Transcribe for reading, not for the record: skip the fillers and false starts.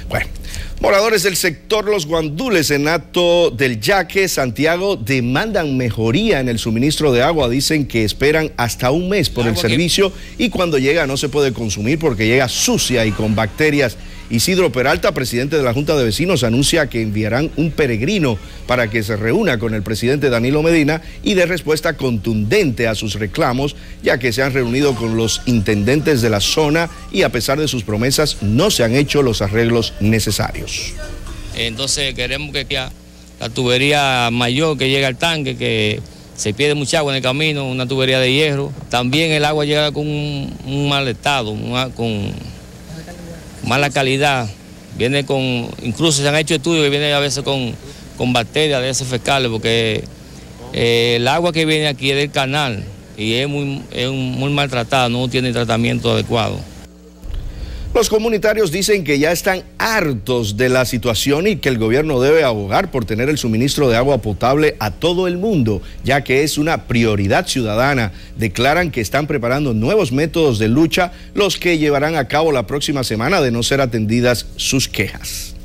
Bueno, moradores del sector Los Guandules en Hato del Yaque, Santiago, demandan mejoría en el suministro de agua. Dicen que esperan hasta un mes por el servicio y cuando llega no se puede consumir porque llega sucia y con bacterias. Isidro Peralta, presidente de la Junta de Vecinos, anuncia que enviarán un peregrino para que se reúna con el presidente Danilo Medina y dé respuesta contundente a sus reclamos, ya que se han reunido con los intendentes de la zona y a pesar de sus promesas no se han hecho los arreglos necesarios. Entonces queremos que la tubería mayor que llega al tanque, que se pierde mucha agua en el camino, una tubería de hierro. También el agua llega con un mal estado, con mala calidad, viene con, incluso se han hecho estudios que viene a veces con bacterias de heces fecales, porque el agua que viene aquí es del canal y es muy maltratada, no tiene tratamiento adecuado. Los comunitarios dicen que ya están hartos de la situación y que el gobierno debe abogar por tener el suministro de agua potable a todo el mundo, ya que es una prioridad ciudadana. Declaran que están preparando nuevos métodos de lucha, los que llevarán a cabo la próxima semana de no ser atendidas sus quejas.